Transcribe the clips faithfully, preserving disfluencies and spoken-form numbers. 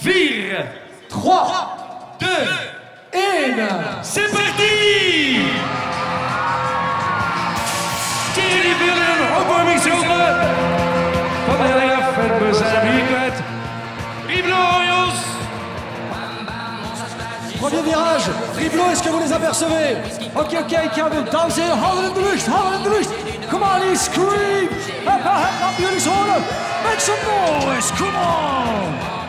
vier, trois, deux, un. c'est parti! Thierry Villen, opwarmingsronde. Van der Leaf en Mozambique. Riblo Royals. Premier virage, Riblo, est-ce que vous les apercevez? Ok, ok, Kevin, dames en heren, handen in de lucht, handen in de lucht. Come on, he scream! Heb, heb, laat jullie eens horen. Make some noise, come on!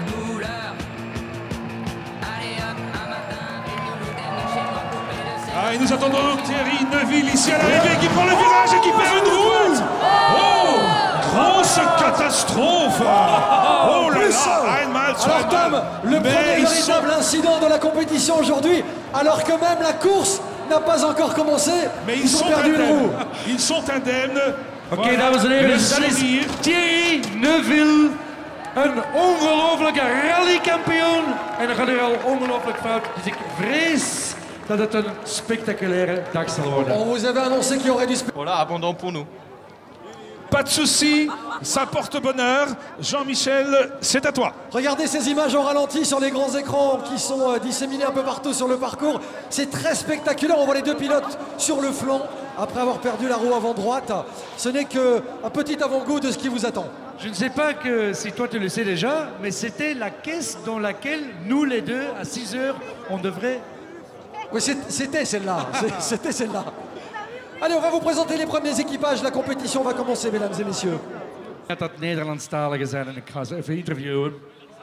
Ah, et nous attendons Thierry Neuville ici à l'arrivée qui prend le virage et qui perd une roue. Oh, grosse catastrophe. Oh là là, einmal, Alors Tom, le premier véritable sont... incident de la compétition aujourd'hui, alors que même la course n'a pas encore commencé, Mais ils, ils ont sont perdu une indemnes. roue. Ils sont indemnes. Oké, Voilà, dames en heren, le dat is sourire. Thierry Neuville. Een ongelofelijke rallykampioen. En dat gaat er al ongelooflijk fout. Dus ik vrees dat het een spectaculaire dag zal worden. On vous avait annoncé qu'il y aurait du spectacle. Voilà, abandon pour nous. Pas de souci, ça porte bonheur. Jean-Michel, c'est à toi. Regardez ces images au ralenti sur les grands écrans qui sont euh, disséminées un peu partout sur le parcours. C'est très spectaculaire. On voit les deux pilotes sur le flanc après avoir perdu la roue avant droite. Ce n'est qu'un petit avant-goût de ce qui vous attend. Je ne sais pas que si toi tu le sais déjà, mais c'était la caisse dans laquelle nous les deux, à six heures, on devrait... Oui, c'est- c'était celle-là. C'est- C'était celle-là. Allez, on va vous présenter les premiers équipages. La compétition va commencer, mesdames et messieurs. Dat dat Nederlandstalige zijn en ik ga ze even interviewen.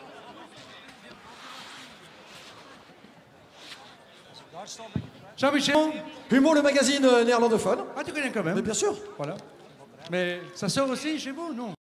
Jean-Michel. Humo, le magazine euh, néerlandophone. Ah, tu connais quand même. Mais bien sûr. Voilà. Mais ça sort aussi chez vous, non?